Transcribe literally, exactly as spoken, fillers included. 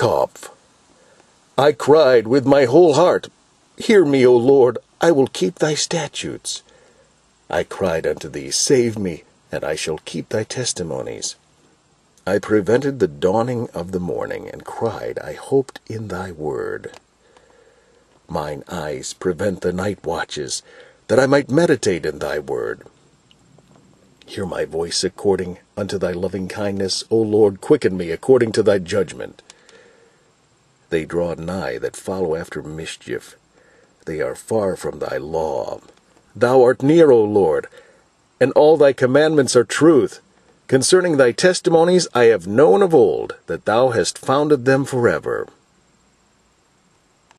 Kopf. I cried with my whole heart, Hear me, O Lord, I will keep thy statutes. I cried unto thee, Save me, and I shall keep thy testimonies. I prevented the dawning of the morning, and cried, I hoped in thy word. Mine eyes prevent the night watches, that I might meditate in thy word. Hear my voice according unto thy loving kindness, O Lord, quicken me according to thy judgment. They draw nigh that follow after mischief. They are far from thy law. Thou art near, O Lord, and all thy commandments are truth. Concerning thy testimonies I have known of old, that thou hast founded them forever.